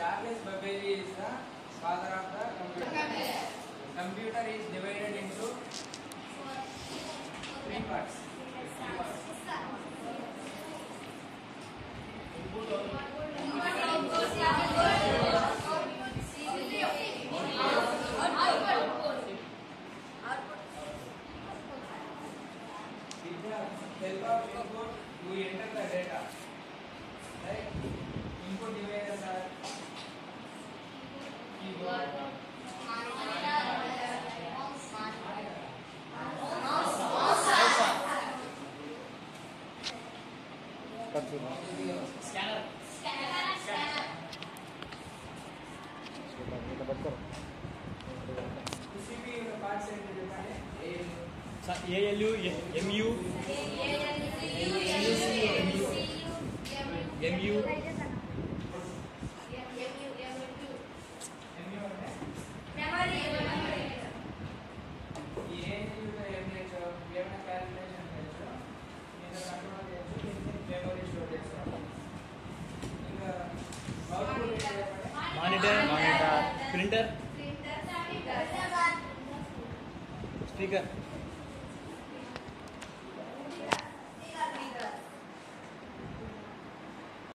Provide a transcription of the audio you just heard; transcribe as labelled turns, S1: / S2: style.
S1: Charles Babbage is the father of the computer. Computer is divided into three parts. With the help of input, you enter the data. Right? Input devices are keyboard,
S2: Scanner.
S1: CPU parts ఏంటి
S2: ALU, MU, MU. Monitor, printer, speaker.